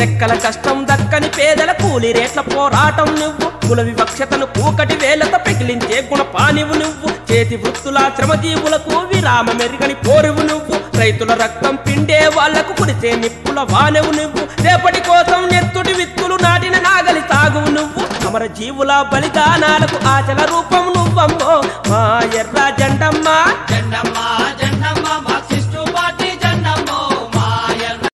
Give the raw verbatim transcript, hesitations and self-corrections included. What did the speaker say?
రెక్కల కష్టం దక్కని పేదల కూలి రేట్ల పోరాటం నువ్వు కుల వివక్షతను కూకటి వేలతో పెకిలించే గుణపానివు నువ్వు చేతి వృత్తుల శ్రమజీవులకు విరామ మెరుగని పోరువు నువ్వు రైతుల రక్తం పిండే వాళ్లకు కురిసే నిప్పుల వానెవు నువ్వు రేపటి కోసం నెత్తుటి విత్తులు నాటిన నాగలి సాగువు నువ్వు అమర జీవుల బలిదానాలకు ఆచల రూపం నువ్వమ్మో మా ఎర్ర